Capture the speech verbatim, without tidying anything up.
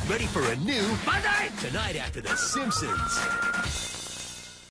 Ready for a new Monday? Tonight after The Simpsons.